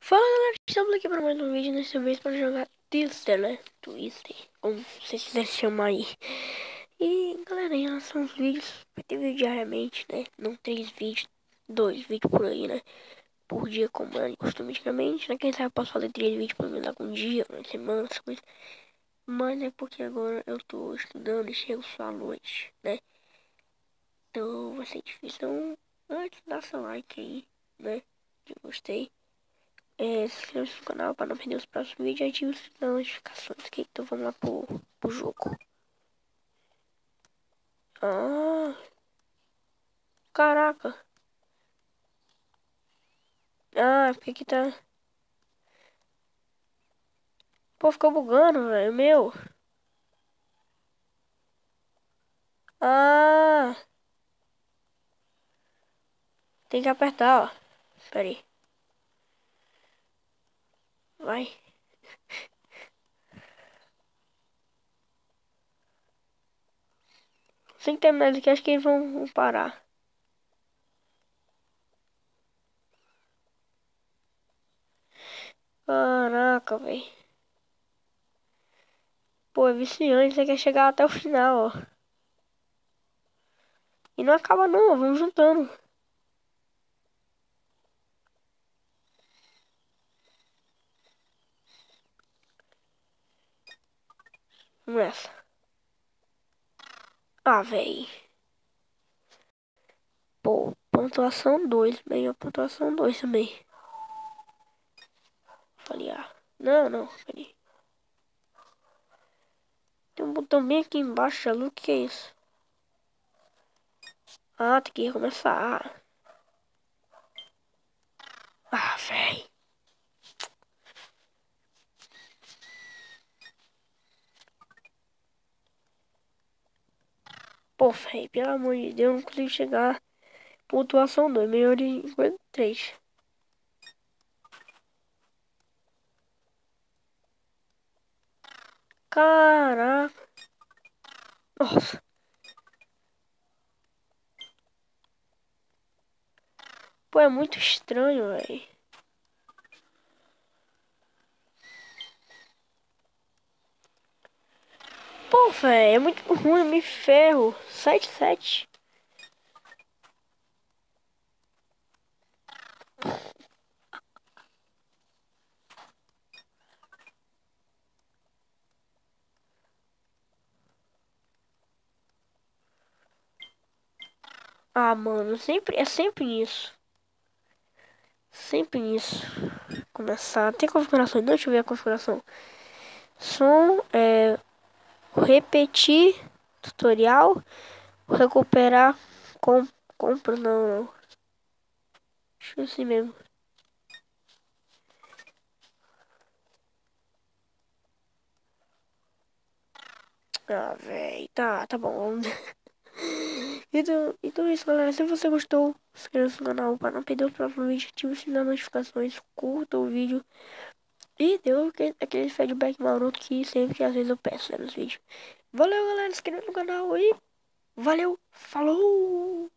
Fala galera, estamos aqui para mais um vídeo, dessa vez para jogar Twister, né? Twister, como vocês quiserem chamar aí. E galera, em relação aos vídeos, vai ter vídeo diariamente, né? Não 3 vídeos, 2 vídeos por aí, né? Por dia, como era costumicamente, né? Quem sabe eu posso fazer 3 vídeos por mês, algum dia, uma semana, essas coisas. Mas é porque agora eu tô estudando e chego só à noite, né? Então vai ser difícil. Então, antes dá seu like aí, né? Se gostei. Se inscreva no canal para não perder os próximos vídeos e ative as notificações, ok? Então vamos lá pro jogo. Ah, caraca. Ah, porque aqui tá... Pô, ficou bugando, velho, meu. Ah, tem que apertar, ó. Pera aí. Vai. Sem terminar aqui, acho que eles vão parar. Caraca, velho. Pô, é viciante, você quer chegar até o final, ó. E não acaba não, ó, vamos juntando. Vamos nessa. Ah, velho. Pô, pontuação 2, bem, a pontuação 2 também. Falei, ah, não, peraí. Tem um botão bem aqui embaixo, o que é isso? Ah, tem que recomeçar. Ah, véi. Pô, véi, pelo amor de Deus, não consigo chegar. Pontuação 2, melhor em 53. Caraca. Nossa. Pô, é muito estranho, véi. Pô, véi, é muito ruim, eu me ferro. 7-7. Ah, mano, é sempre isso. Sempre isso. Começar. Tem configuração? Não, deixa eu ver a configuração. Som, repetir tutorial, recuperar compra, não. Deixa eu assim mesmo. Ah, velho, tá bom. Então é isso, galera. Se você gostou, se inscreva no canal para não perder o próximo vídeo. Ative o sininho das notificações, curta o vídeo e dê aquele feedback maroto que sempre que às vezes eu peço, né, nos vídeos. Valeu, galera. Se inscreva no canal e valeu, falou!